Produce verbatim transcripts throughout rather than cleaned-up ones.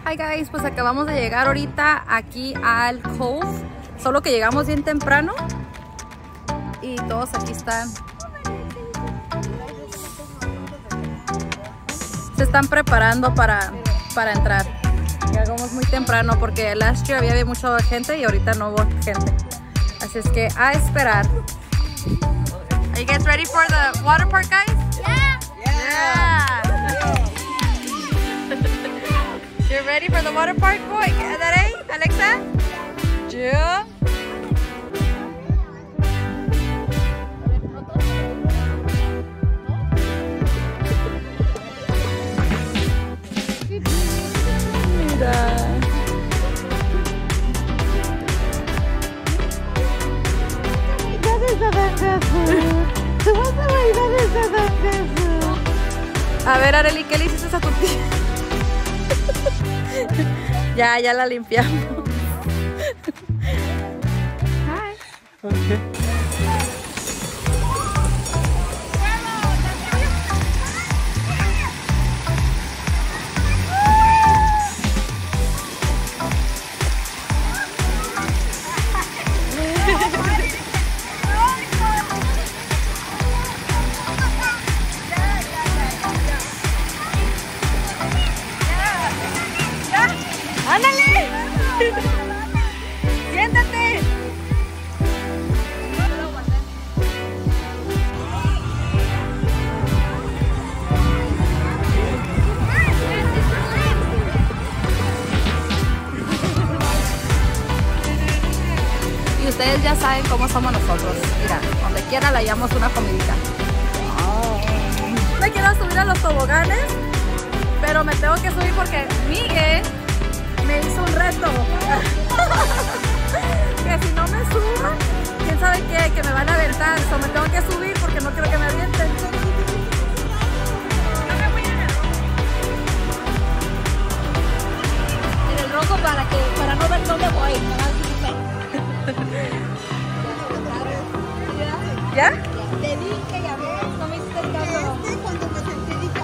Hi guys, pues acabamos de llegar ahorita aquí al Cove, solo que llegamos bien temprano y todos aquí están. Se están preparando para, para entrar. Llegamos muy temprano porque last year había mucha gente y ahorita no hubo gente. Así es que a esperar. Are you guys ready for the water park, guys? Yeah! Yeah! You're ready for the water park, boy? ¿Daré, Alexa? Yeah. Mira. A ver, Arely, ¿qué le hiciste a tu tía? Ya, ya la limpiamos. Hi. Okay. ¡Ándale! ¡Siéntate! Y ustedes ya saben cómo somos nosotros. Mira, donde quiera le hallamos una comidita. Me quiero subir a los toboganes, pero me tengo que subir porque Miguel me hizo un reto. Que si no me subo, quién sabe qué, que me van a aventar. So me tengo que subir porque no quiero que me avienten. En el rojo para que para no ver dónde voy. ¿Ya? Te dije, ya ves, no me hiciste el caso. Este, cuando me senté, dije,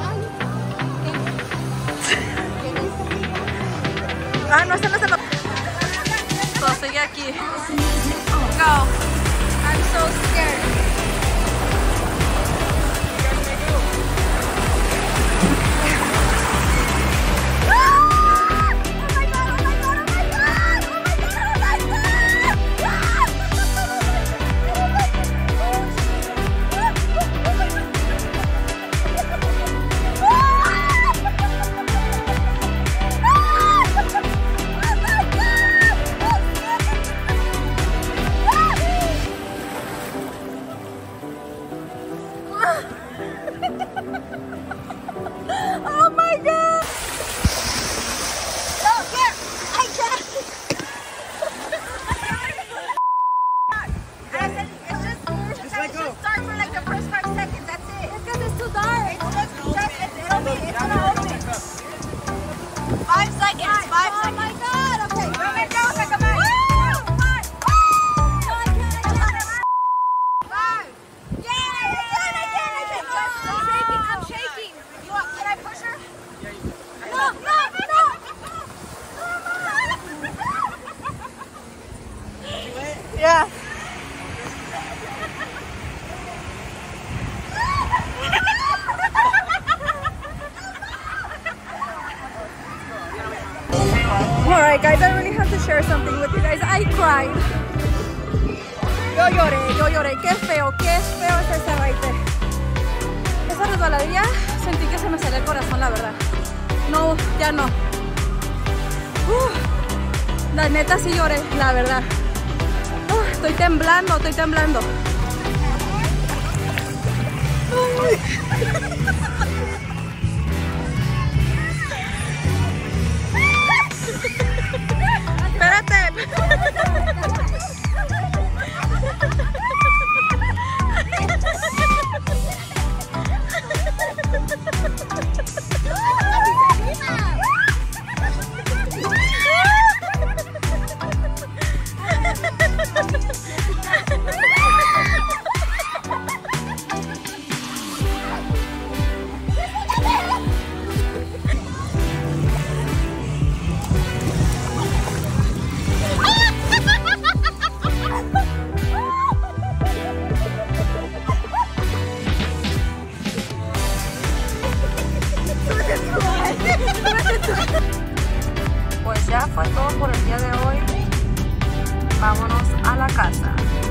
ay, Ah, no, se no se lo... So, sigue aquí. Go. I'm so scared. Oh my god! oh, here, I can't. I said, it's just, it's just, just start for like the first five seconds, that's it. It's because it's too dark. It's just, just, it's, it'll be, it's gonna open. Five seconds, five oh seconds. Oh my god, okay. No me causa, come on. Five. No, I can't, I can't. Five. Yeah, I can, I can, I can. I'm shaking, I'm shaking. You want, can I push her? No, no, no. Yeah. Alright guys, I really have to share something with you guys. I cried. Yo lloré, yo lloré. Qué feo, qué feo es ese baile. Esa resbaladilla sentí que se me salía el corazón, la verdad. No, ya no. Uh, la neta sí lloré, la verdad. Uh, estoy temblando, estoy temblando. Uy. Espérate. Pues ya fue todo por el día de hoy. Vámonos a la casa.